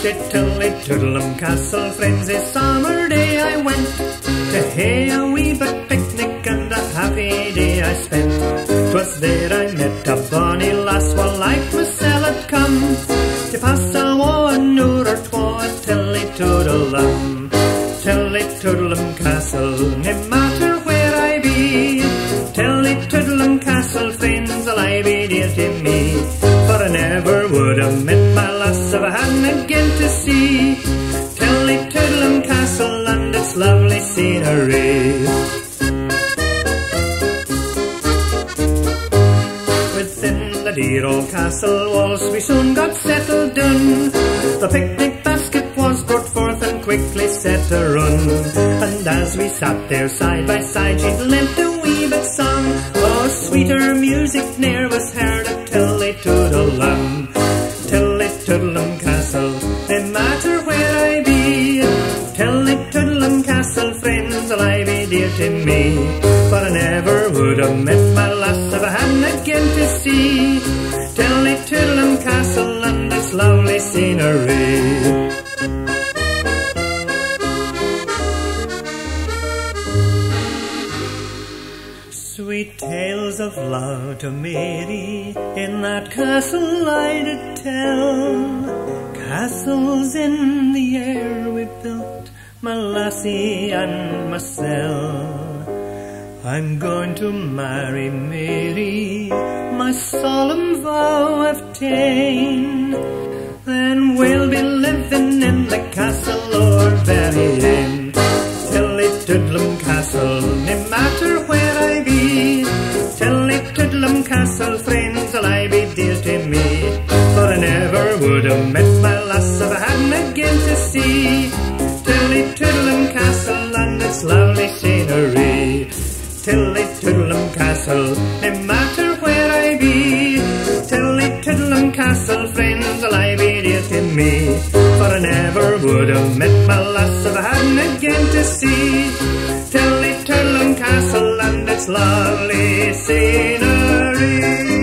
Tilly-toodlum Castle, friends, a summer day I went to hae a wee bit picnic, and a happy day I spent. 'Twas there I met a bonny lass, while like mysel' had come to pass a one hour or twa at Tilly-toodlum. Tilly-toodlum Castle, no matter where I be, Tilly-toodlum Castle, friends, will I be dear to me. For I never would have met my lass if I hadn't again to see Tilly-toodlum Castle and its lovely scenery. Within the dear old castle walls we soon got settled down. The picnic basket was brought forth and quickly set to run. And as we sat there side by side, she'd lent a wee bit song. Oh, sweeter music ne'er was heard at Tilly-toodlum. Tilly-toodlum Castle, no matter where I be, Tilly-toodlum Castle, friends, will I be dear to me. For I never would have met my lass if I hadn't again to see Tilly-toodlum Castle and its lovely scenery. Sweet tales of love to Mary in that castle I did tell. Castles in the air we built, my lassie and myself. I'm going to marry Mary, my solemn vow I've ta'en. Then we'll be living in the castle o'er very end. Tilly-toodlum Castle, no matter where I be, Tilly-toodlum Castle, friends, will I be dear to me. For I never would have met my lass if I hadn't again to see Tilly-toodlum Castle and its lovely scenery. Tilly-toodlum Castle, no matter where I be, Tilly-toodlum Castle, friends, will I be dear to me. For I never would have met my lass if I hadn't again to see Tilly-toodlum Castle and its lovely scenery.